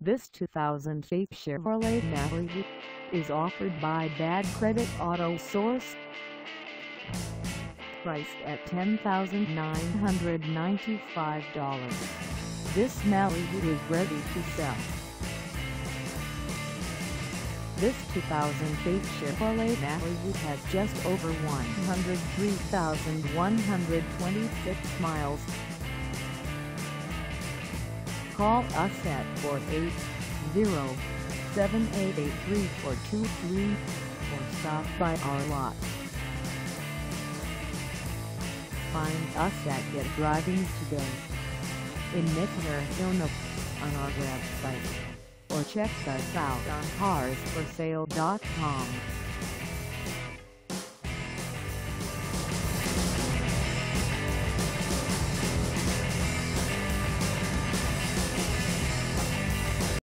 This 2008 Chevrolet Malibu is offered by Bad Credit Auto Source. Priced at $10,995, this Malibu is ready to sell. This 2008 Chevrolet Malibu has just over 103,126 miles. Call us at 480-788-3423 or stop by our lot. Find us at Get Driving Today in Mesa, Arizona on our website, or check us out on carsforsale.com.